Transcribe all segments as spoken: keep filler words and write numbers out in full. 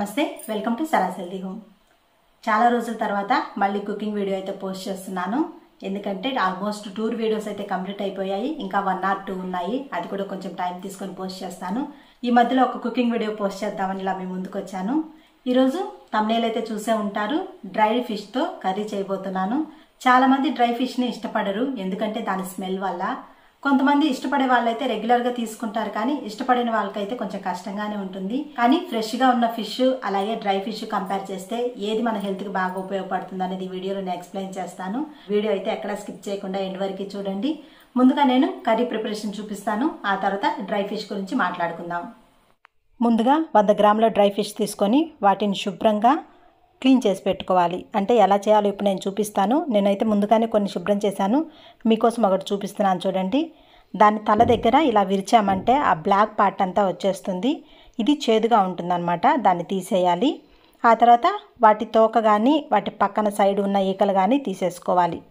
నమస్తే welcome to Sara's healthy home. చాలా రోజుల తర్వాత మళ్ళీ కుకింగ్ వీడియో అయితే పోస్ట్ చేస్తున్నాను. ఎందుకంటే ఆల్మోస్ట్ టూర్ వీడియోస్ అయితే కంప్లీట్ అయిపోయాయి, ఇంకా వన్ ఆర్ టూ ఉన్నాయి. అది కూడా కొంచెం టైం తీసుకొని పోస్ట్ చేస్తాను. ఈ మధ్యలో ఒక కుకింగ్ వీడియో పోస్ట్ చేద్దామని ఇలా మీ ముందుకు వచ్చాను. ఈరోజు తమ్నేల్ అయితే చూసే ఉంటారు, డ్రై ఫిష్తో కర్రీ చేయబోతున్నాను. చాలా మంది డ్రై ఫిష్ని ఇష్టపడరు, ఎందుకంటే దాని స్మెల్ వల్ల. కొంతమంది ఇష్టపడే వాళ్ళైతే రెగ్యులర్ గా తీసుకుంటారు, కానీ ఇష్టపడిన వాళ్ళకైతే కొంచెం కష్టంగానే ఉంటుంది. కానీ ఫ్రెష్ గా ఉన్న ఫిష్ అలాగే డ్రై ఫిష్ కంపేర్ చేస్తే ఏది మన హెల్త్ కి బాగా ఉపయోగపడుతుంది అనేది వీడియోలో నేను ఎక్స్ప్లెయిన్ చేస్తాను. వీడియో అయితే ఎక్కడ స్కిప్ చేయకుండా ఎండ్ వరకు చూడండి. ముందుగా నేను కర్రీ ప్రిపరేషన్ చూపిస్తాను, ఆ తర్వాత డ్రై ఫిష్ గురించి మాట్లాడుకుందాం. ముందుగా వంద గ్రాముల డ్రై ఫిష్ తీసుకొని వాటిని శుభ్రంగా క్లీన్ చేసి పెట్టుకోవాలి. అంటే ఎలా చేయాలో ఇప్పుడు నేను చూపిస్తాను. నేనైతే ముందుగానే కొన్ని శుభ్రం చేశాను, మీకోసం ఒకటి చూపిస్తున్నాను చూడండి. దాని తల దగ్గర ఇలా విరిచామంటే ఆ బ్లాక్ పార్ట్ అంతా వచ్చేస్తుంది. ఇది చేదుగా ఉంటుందన్నమాట, దాన్ని తీసేయాలి. ఆ తర్వాత వాటి తోక కానీ వాటి పక్కన సైడ్ ఉన్న ఈకలు కానీ తీసేసుకోవాలి.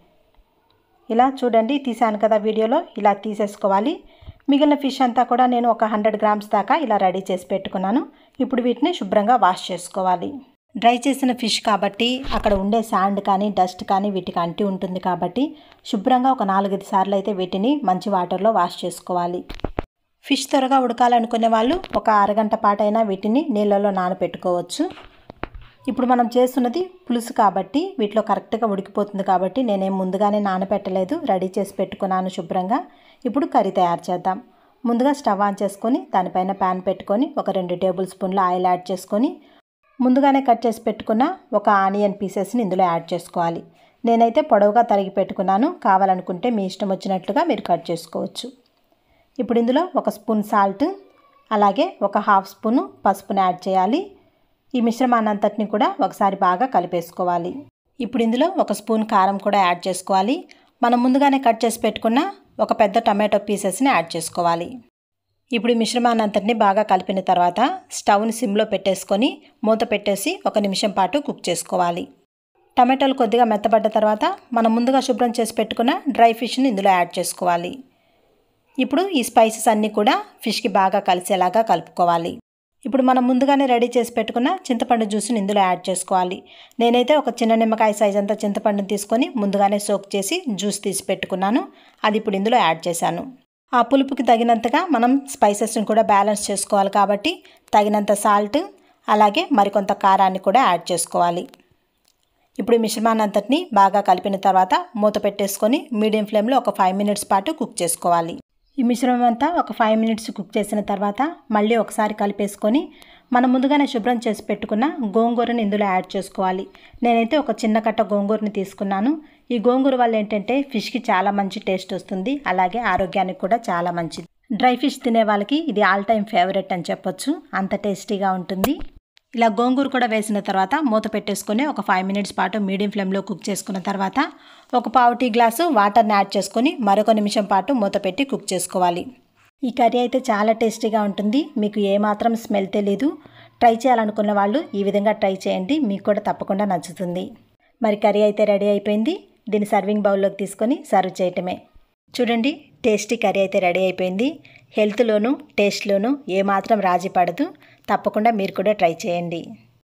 ఇలా చూడండి, తీసాను కదా వీడియోలో, ఇలా తీసేసుకోవాలి. మిగిలిన ఫిష్ అంతా కూడా నేను ఒక హండ్రెడ్ గ్రామ్స్ దాకా ఇలా రెడీ చేసి పెట్టుకున్నాను. ఇప్పుడు వీటిని శుభ్రంగా వాష్ చేసుకోవాలి. డ్రై చేసిన ఫిష్ కాబట్టి అక్కడ ఉండే శాండ్ కానీ డస్ట్ కానీ వీటికి అంటి ఉంటుంది కాబట్టి శుభ్రంగా ఒక నాలుగైదు సార్లు అయితే వీటిని మంచి వాటర్లో వాష్ చేసుకోవాలి. ఫిష్ త్వరగా ఉడకాలనుకునే వాళ్ళు ఒక అరగంట పాటైనా వీటిని నీళ్ళలో నానబెట్టుకోవచ్చు. ఇప్పుడు మనం చేస్తున్నది పులుసు కాబట్టి వీటిలో కరెక్ట్గా ఉడికిపోతుంది కాబట్టి నేనేం ముందుగానే నానబెట్టలేదు, రెడీ చేసి పెట్టుకున్నాను శుభ్రంగా. ఇప్పుడు కర్రీ తయారు చేద్దాం. ముందుగా స్టవ్ ఆన్ చేసుకొని దానిపైన ప్యాన్ పెట్టుకొని ఒక రెండు టేబుల్ స్పూన్ల ఆయిల్ యాడ్ చేసుకొని ముందుగానే కట్ చేసి పెట్టుకున్న ఒక ఆనియన్ పీసెస్ని ఇందులో యాడ్ చేసుకోవాలి. నేనైతే పొడవుగా తరిగి పెట్టుకున్నాను, కావాలనుకుంటే మీ ఇష్టం వచ్చినట్లుగా మీరు కట్ చేసుకోవచ్చు. ఇప్పుడు ఇందులో ఒక స్పూన్ సాల్ట్ అలాగే ఒక హాఫ్ స్పూను పసుపుని యాడ్ చేయాలి. ఈ మిశ్రమాన్ని అంతటిని కూడా ఒకసారి బాగా కలిపేసుకోవాలి. ఇప్పుడు ఇందులో ఒక స్పూన్ కారం కూడా యాడ్ చేసుకోవాలి. మనం ముందుగానే కట్ చేసి పెట్టుకున్న ఒక పెద్ద టమాటో పీసెస్ని యాడ్ చేసుకోవాలి. ఇప్పుడు ఈ మిశ్రమాన్ని అంతటిని బాగా కలిపిన తర్వాత స్టవ్ని సిమ్లో పెట్టేసుకొని మూత పెట్టేసి ఒక నిమిషం పాటు కుక్ చేసుకోవాలి. టమాటాలు కొద్దిగా మెత్తబడ్డ తర్వాత మనం ముందుగా శుభ్రం చేసి పెట్టుకున్న డ్రై ఫిష్ని ఇందులో యాడ్ చేసుకోవాలి. ఇప్పుడు ఈ స్పైసెస్ అన్నీ కూడా ఫిష్కి బాగా కలిసేలాగా కలుపుకోవాలి. ఇప్పుడు మనం ముందుగానే రెడీ చేసి పెట్టుకున్న చింతపండు జ్యూస్ని ఇందులో యాడ్ చేసుకోవాలి. నేనైతే ఒక చిన్న నిమ్మకాయ సైజ్ అంతా చింతపండుని తీసుకొని ముందుగానే సోక్ చేసి జ్యూస్ తీసి పెట్టుకున్నాను. అది ఇప్పుడు ఇందులో యాడ్ చేశాను. ఆ పులుపుకి తగినంతగా మనం స్పైసెస్ని కూడా బ్యాలెన్స్ చేసుకోవాలి కాబట్టి తగినంత సాల్ట్ అలాగే మరికొంత కారాన్ని కూడా యాడ్ చేసుకోవాలి. ఇప్పుడు ఈ మిశ్రమాన్ని అంతటిని బాగా కలిపిన తర్వాత మూత పెట్టేసుకొని మీడియం ఫ్లేమ్లో ఒక ఫైవ్ మినిట్స్ పాటు కుక్ చేసుకోవాలి. ఈ మిశ్రమం అంతా ఒక ఫైవ్ మినిట్స్ కుక్ చేసిన తర్వాత మళ్ళీ ఒకసారి కలిపేసుకొని మనం ముందుగానే శుభ్రం చేసి పెట్టుకున్న గోంగూరని ఇందులో యాడ్ చేసుకోవాలి. నేనైతే ఒక చిన్న కట్ట గోంగూరని తీసుకున్నాను. ఈ గోంగూర వల్ల ఏంటంటే ఫిష్కి చాలా మంచి టేస్ట్ వస్తుంది, అలాగే ఆరోగ్యానికి కూడా చాలా మంచిది. డ్రై ఫిష్ తినే వాళ్ళకి ఇది ఆల్ టైమ్ ఫేవరెట్ అని చెప్పొచ్చు, అంత టేస్టీగా ఉంటుంది. ఇలా గోంగూర కూడా వేసిన తర్వాత మూత పెట్టేసుకొని ఒక ఫైవ్ మినిట్స్ పాటు మీడియం ఫ్లేమ్లో కుక్ చేసుకున్న తర్వాత ఒక పావు టీ గ్లాసు వాటర్ని యాడ్ చేసుకొని మరొక నిమిషం పాటు మూత పెట్టి కుక్ చేసుకోవాలి. ఈ కర్రీ అయితే చాలా టేస్టీగా ఉంటుంది, మీకు ఏమాత్రం స్మెల్ తెలీదు. ట్రై చేయాలనుకున్న వాళ్ళు ఈ విధంగా ట్రై చేయండి, మీకు కూడా తప్పకుండా నచ్చుతుంది. మరి కర్రీ అయితే రెడీ అయిపోయింది. దీన్ని సర్వింగ్ బౌల్లోకి తీసుకొని సర్వ్ చేయటమే. చూడండి, టేస్టీ కర్రీ అయితే రెడీ అయిపోయింది. హెల్త్లోనూ టేస్ట్లోనూ ఏమాత్రం రాజీ పడదు. తప్పకుండా మీరు కూడా ట్రై చేయండి.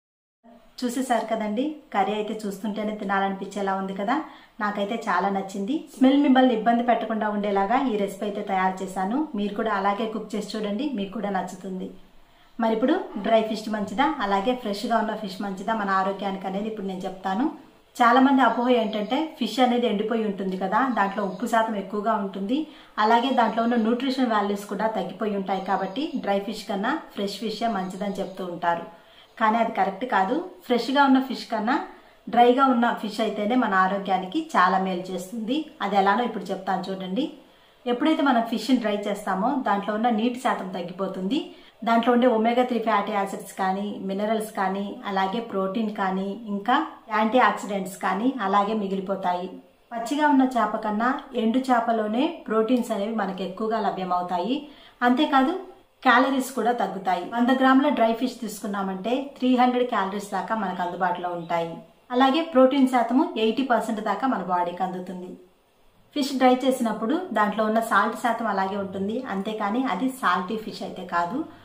చూసేసారు కదండి, కర్రీ అయితే చూస్తుంటేనే తినాలనిపించేలా ఉంది కదా. నాకైతే చాలా నచ్చింది. స్మెల్ మిమ్మల్ని ఇబ్బంది పెట్టకుండా ఉండేలాగా ఈ రెసిపీ అయితే తయారు చేశాను. మీరు కూడా అలాగే కుక్ చేసి చూడండి, మీకు కూడా నచ్చుతుంది. మరి ఇప్పుడు డ్రై ఫిష్ మంచిదా అలాగే ఫ్రెష్గా ఉన్న ఫిష్ మంచిదా మన ఆరోగ్యానికి అనేది ఇప్పుడు నేను చెప్తాను. చాలా మంది అపోహ ఏంటంటే ఫిష్ అనేది ఎండిపోయి ఉంటుంది కదా, దాంట్లో ఉప్పు శాతం ఎక్కువగా ఉంటుంది, అలాగే దాంట్లో ఉన్న న్యూట్రిషన్ వాల్యూస్ కూడా తగ్గిపోయి ఉంటాయి కాబట్టి డ్రై ఫిష్ కన్నా ఫ్రెష్ ఫిషే మంచిదని చెప్తూ ఉంటారు. కానీ అది కరెక్ట్ కాదు. ఫ్రెష్గా ఉన్న ఫిష్ కన్నా డ్రైగా ఉన్న ఫిష్ అయితేనే మన ఆరోగ్యానికి చాలా మేలు చేస్తుంది. అది ఎలానో ఇప్పుడు చెప్తాను చూడండి. ఎప్పుడైతే మనం ఫిష్ని డ్రై చేస్తామో దాంట్లో ఉన్న నీటి శాతం తగ్గిపోతుంది. దాంట్లో ఉండే ఒమేగా త్రీ ఫ్యాటీ యాసిడ్స్ కానీ మినరల్స్ కానీ అలాగే ప్రోటీన్ కానీ ఇంకా యాంటీ ఆక్సిడెంట్స్ కానీ అలాగే మిగిలిపోతాయి. పచ్చిగా ఉన్న చేప కన్నా ఎండు చేపలోనే ప్రోటీన్స్ అనేవి మనకు ఎక్కువగా లభ్యమవుతాయి. అంతేకాదు క్యాలరీస్ కూడా తగ్గుతాయి. వంద గ్రాముల డ్రై ఫిష్ తీసుకున్నామంటే త్రీ హండ్రెడ్ క్యాలరీస్ దాకా మనకు అందుబాటులో ఉంటాయి. అలాగే ప్రోటీన్ శాతము ఎయిటీ పర్సెంట్ దాకా మన బాడీకి అందుతుంది. ఫిష్ డ్రై చేసినప్పుడు దాంట్లో ఉన్న సాల్ట్ శాతం అలాగే ఉంటుంది, అంతేకాని అది సాల్టీ ఫిష్ అయితే కాదు.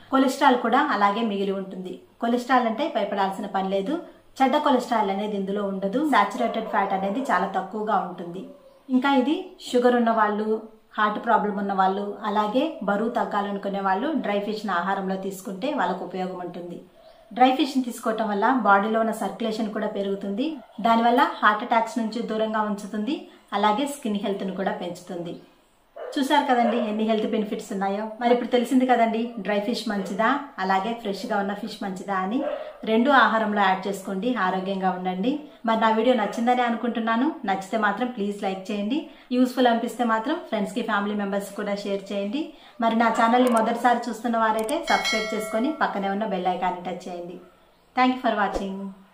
కొలెస్ట్రాల్ కూడా అలాగే మిగిలి ఉంటుంది. కొలెస్ట్రాల్ అంటే భయపడాల్సిన పని లేదు. చెడ్డ కొలెస్ట్రాల్ అనేది ఇందులో ఉండదు. సాచురేటెడ్ ఫ్యాట్ అనేది చాలా తక్కువగా ఉంటుంది. ఇంకా ఇది షుగర్ ఉన్న వాళ్ళు, హార్ట్ ప్రాబ్లం ఉన్న వాళ్ళు, అలాగే బరువు తగ్గాలనుకునే వాళ్ళు డ్రై ఫిష్ని ఆహారంలో తీసుకుంటే వాళ్ళకు ఉపయోగం ఉంటుంది. డ్రై ఫిష్ని తీసుకోవటం వల్ల బాడీలో ఉన్న సర్క్యులేషన్ కూడా పెరుగుతుంది. దానివల్ల హార్ట్ అటాక్స్ నుంచి దూరంగా ఉంచుతుంది. అలాగే స్కిన్ హెల్త్ను కూడా పెంచుతుంది. చూసారు కదండి ఎన్ని హెల్త్ బెనిఫిట్స్ ఉన్నాయో. మరి ఇప్పుడు తెలిసింది కదండి డ్రై ఫిష్ మంచిదా అలాగే ఫ్రెష్గా ఉన్న ఫిష్ మంచిదా అని. రెండు ఆహారంలో యాడ్ చేసుకోండి, ఆరోగ్యంగా ఉండండి. మరి నా వీడియో నచ్చిందని అనుకుంటున్నాను. నచ్చితే మాత్రం ప్లీజ్ లైక్ చేయండి. యూస్ఫుల్ అనిపిస్తే మాత్రం ఫ్రెండ్స్కి, ఫ్యామిలీ మెంబర్స్ కూడా షేర్ చేయండి. మరి నా ఛానల్ని మొదటిసారి చూస్తున్న వారైతే సబ్స్క్రైబ్ చేసుకొని పక్కనే ఉన్న బెల్ ఐకాన్ని టచ్ చేయండి. Thank you for watching.